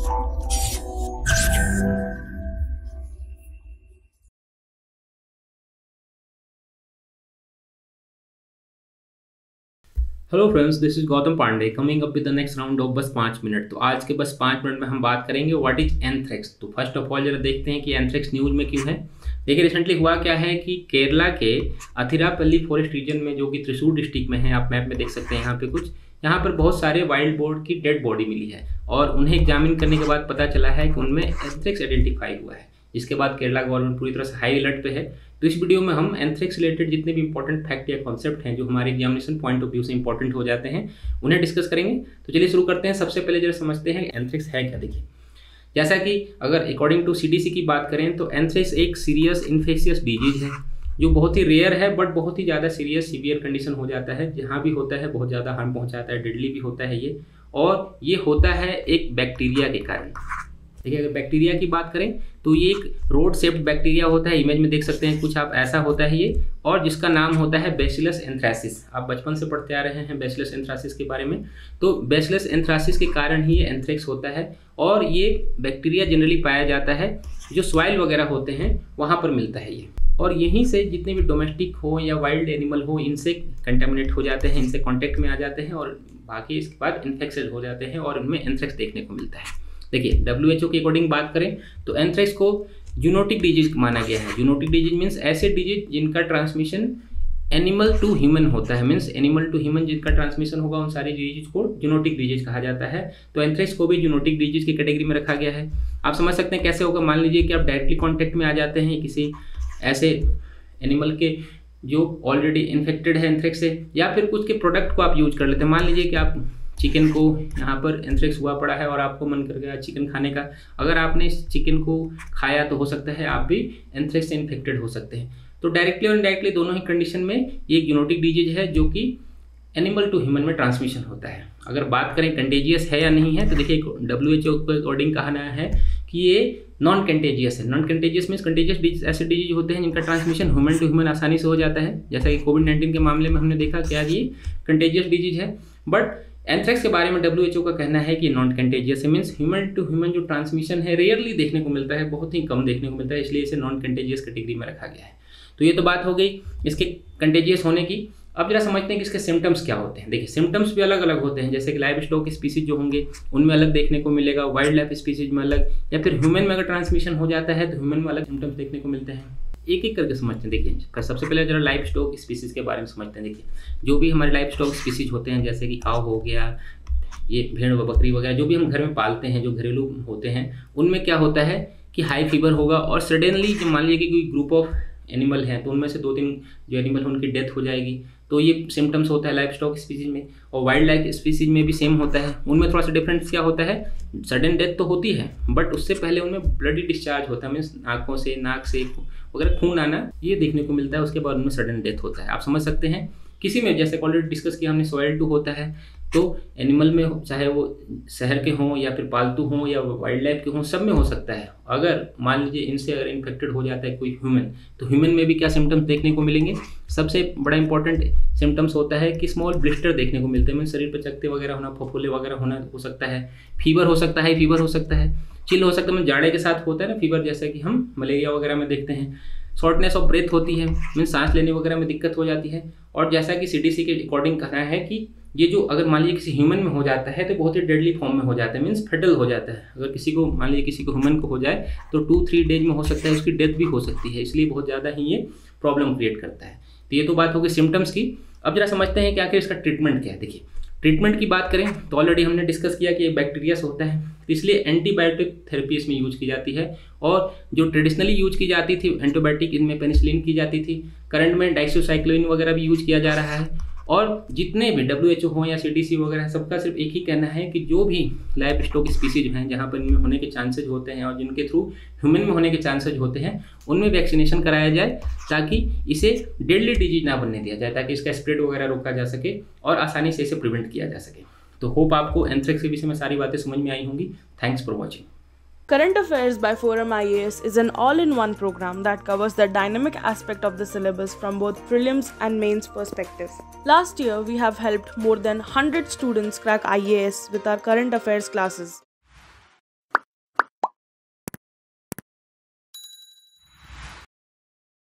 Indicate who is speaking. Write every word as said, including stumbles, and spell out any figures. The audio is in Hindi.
Speaker 1: Hello friends, this is Gautam Pandey coming up with the next round of बस पाँच मिनट। तो आज के बस पाँच मिनट में हम बात करेंगे व्हाट इज एंथ्रेक्स। तो फर्स्ट ऑफ ऑल जरा देखते हैं कि एंथ्रेक्स न्यूज़ में क्यों है। देखिए, रिसेंटली हुआ क्या है कि केरला के अथिरापल्ली फॉरेस्ट रीजन में, जो कि त्रिशूर डिस्ट्रिक्ट में है, आप मैप में देख सकते हैं यहाँ पे कुछ, यहाँ पर बहुत सारे वाइल्ड बोर की डेड बॉडी मिली है और उन्हें एग्जामिन करने के बाद पता चला है कि उनमें एंथ्रेक्स आइडेंटिफाई हुआ है। इसके बाद केरला गवर्नमेंट पूरी तरह से हाई अलर्ट पे है। तो इस वीडियो में हम एंथ्रेक्स रिलेटेड जितने भी इंपॉर्टेंट फैक्ट या कॉन्सेप्ट हैं जो हमारे एग्जामिनेशन पॉइंट ऑफ व्यू से इंपॉर्टेंट हो जाते हैं, उन्हें डिस्कस करेंगे। तो चलिए शुरू करते हैं। सबसे पहले जरा समझते हैं एंथ्रेक्स है क्या। देखिए, जैसा कि अगर अकॉर्डिंग टू सीडीसी की बात करें तो एंथ्रेक्स एक सीरियस इन्फेक्शियस डिजीज है जो बहुत ही रेयर है, बट बहुत ही ज़्यादा सीरियस सीवियर कंडीशन हो जाता है। जहाँ भी होता है बहुत ज़्यादा हार्म पहुँचाता है, डेडली भी होता है ये, और ये होता है एक बैक्टीरिया के कारण। देखिए, अगर बैक्टीरिया की बात करें तो ये एक रोड शेप्ड बैक्टीरिया होता है। इमेज में देख सकते हैं कुछ आप, ऐसा होता है ये, और जिसका नाम होता है बैसिलस एंथ्रासिस। आप बचपन से पढ़ते आ रहे हैं बैसिलस एंथ्रासिस के बारे में। तो बैसिलस एंथ्रासिस के कारण ही ये एंथ्रेक्स होता है, और ये बैक्टीरिया जनरली पाया जाता है जो सॉइल वगैरह होते हैं वहाँ पर मिलता है ये, और यहीं से जितने भी डोमेस्टिक हो या वाइल्ड एनिमल हो, इनसे कंटेमिनेट हो जाते हैं, इनसे कांटेक्ट में आ जाते हैं, और बाकी इसके बाद इन्फेक्शन हो जाते हैं और उनमें एंथ्रेक्स देखने को मिलता है। देखिए, डब्ल्यू एच ओ के अकॉर्डिंग बात करें तो एंथ्रेक्स को जूनोटिक डिजीज माना गया है। जूनोटिक डिजीज मीन्स ऐसे डिजीज जिनका ट्रांसमिशन एनिमल टू ह्यूमन होता है, मीन्स एनिमल टू ह्यूमन जिनका ट्रांसमिशन होगा, उन सारी डिजीज को जूनोटिक डिजीज कहा जाता है। तो एंथ्रेक्स को भी जूनोटिक डिजीज की कैटेगरी में रखा गया है। आप समझ सकते हैं कैसे होगा। मान लीजिए कि आप डायरेक्टली कॉन्टेक्ट में आ जाते हैं किसी ऐसे एनिमल के जो ऑलरेडी इन्फेक्टेड है एंथ्रेक्स से, या फिर कुछ के प्रोडक्ट को आप यूज कर लेते हैं। मान लीजिए कि आप चिकन को, यहाँ पर एंथ्रेक्स हुआ पड़ा है और आपको मन कर गया चिकन खाने का, अगर आपने इस चिकन को खाया तो हो सकता है आप भी एंथ्रेक्स से इन्फेक्टेड हो सकते हैं। तो डायरेक्टली और इनडायरेक्टली दोनों ही कंडीशन में ये एक जूनोटिक डिजीज है जो कि एनिमल टू ह्यूमन में ट्रांसमिशन होता है। अगर बात करें कंटेजियस है या नहीं है, तो देखिए डब्ल्यू एच ओ के अकॉर्डिंग कहना है कि ये नॉन कंटेजियस है। Non contagious means contagious disease ऐसे डिजीज होते हैं जिनका ट्रांसमिशन ह्यूमन टू ह्यूमन आसानी से हो जाता है। जैसा कि कोविड नाइन्टीन के मामले में हमने देखा क्या ये कंटेजियस डिजीज है। बट एंथ्रेक्स के बारे में डब्ल्यू एच ओ का कहना है कि नॉन कंटेजियस है, मीन्स ह्यूमन टू ह्यूमन जो ट्रांसमिशन है रेयरली देखने को मिलता है, बहुत ही कम देखने को मिलता है, इसलिए इसे नॉन कंटेजियस कैटेगरी में रखा गया है। तो ये तो बात हो गई इसके कंटेजियस होने की। अब जरा समझते हैं कि इसके सिम्टम्स क्या होते हैं। देखिए, सिम्टम्स भी अलग अलग होते हैं। जैसे कि लाइव स्टॉक स्पीसीज जो होंगे उनमें अलग देखने को मिलेगा, वाइल्ड लाइफ स्पीसीज में अलग, या फिर ह्यूमन में अगर ट्रांसमिशन हो जाता है तो ह्यूमन में अलग सिम्टम्स देखने को मिलते हैं। एक एक करके समझते हैं। देखिए, सबसे पहले जरा लाइव स्टॉक स्पीसीज के बारे में समझते हैं। देखिए, जो भी हमारे लाइव स्टॉक स्पीसीज होते हैं, जैसे कि काऊ हो गया, ये भेड़ व बकरी वगैरह जो भी हम घर में पालते हैं, जो घरेलू होते हैं, उनमें क्या होता है कि हाई फीवर होगा, और सडनली जब मान लीजिए कि कोई ग्रुप ऑफ एनिमल हैं तो उनमें से दो तीन जो एनिमल हैं उनकी डेथ हो जाएगी। तो ये सिम्टम्स होता है लाइव स्टॉक स्पीसीज में। और वाइल्ड लाइफ स्पीसीज में भी सेम होता है। उनमें थोड़ा सा डिफरेंस क्या होता है, सडन डेथ तो होती है बट उससे पहले उनमें ब्लडी डिस्चार्ज होता है, मीन्स आँखों से, नाक से वगैरह खून आना, ये देखने को मिलता है। उसके बाद उनमें सडन डेथ होता है। आप समझ सकते हैं। किसी में, जैसे ऑलरेडी डिस्कस किया हमने, सॉइल टू होता है। तो एनिमल में, चाहे वो शहर के हों या फिर पालतू हों या वाइल्ड लाइफ के हों, सब में हो सकता है। अगर मान लीजिए इनसे अगर इन्फेक्टेड हो जाता है कोई ह्यूमन, तो ह्यूमन में भी क्या सिम्टम्स देखने को मिलेंगे। सबसे बड़ा इंपॉर्टेंट सिम्टम्स होता है कि स्मॉल ब्लिस्टर देखने को मिलते हैं, मीन शरीर पर चकत्ते वगैरह होना, फफोले वगैरह होना हो सकता है, फीवर हो सकता है, फीवर हो सकता है, चिल हो सकता है, जाड़े के साथ होता है ना फीवर, जैसा कि हम मलेरिया वगैरह में देखते हैं। शॉर्टनेस ऑफ ब्रेथ होती है, मीन सांस लेने वगैरह में दिक्कत हो जाती है। और जैसा कि सीडीसी के अकॉर्डिंग कहना है कि ये जो अगर मान लीजिए किसी ह्यूमन में हो जाता है तो बहुत ही डेडली फॉर्म में हो जाता है, मीन्स फेटल हो जाता है। अगर किसी को, मान लीजिए किसी को ह्यूमन को हो जाए तो टू थ्री डेज में हो सकता है उसकी डेथ भी हो सकती है, इसलिए बहुत ज़्यादा ही ये प्रॉब्लम क्रिएट करता है। तो ये तो बात होगी सिम्टम्स की। अब जरा समझते हैं कि आखिर इसका ट्रीटमेंट क्या है। देखिए, ट्रीटमेंट की बात करें तो ऑलरेडी हमने डिस्कस किया कि ये बैक्टीरिया से होता है, तो इसलिए एंटीबायोटिक थेरेपी इसमें यूज की जाती है। और जो ट्रेडिशनली यूज की जाती थी एंटीबायोटिक, इनमें पेनिसिलिन की जाती थी। करंट में डाइसोसाइक्लोइन वगैरह भी यूज किया जा रहा है। और जितने भी डब्ल्यू एच ओ हो या सी डी सी वगैरह, सबका सिर्फ एक ही कहना है कि जो भी लाइव स्टॉक स्पीसीज हैं जहाँ पर इनमें होने के चांसेज होते हैं और जिनके थ्रू ह्यूमन में होने के चांसेज होते हैं, उनमें वैक्सीनेशन कराया जाए ताकि इसे डेडली डिजीज ना बनने दिया जाए, ताकि इसका स्प्रेड वगैरह रोका जा सके और आसानी से इसे प्रिवेंट किया जा सके। तो होप आपको एंथ्रेक्स के विषय में सारी बातें समझ में आई होंगी। Thanks for watching.
Speaker 2: Current Affairs by Forum I A S is an all-in-one program that covers the dynamic aspect of the syllabus from both prelims and mains perspectives. Last year, we have helped more than one hundred students crack I A S with our current affairs classes.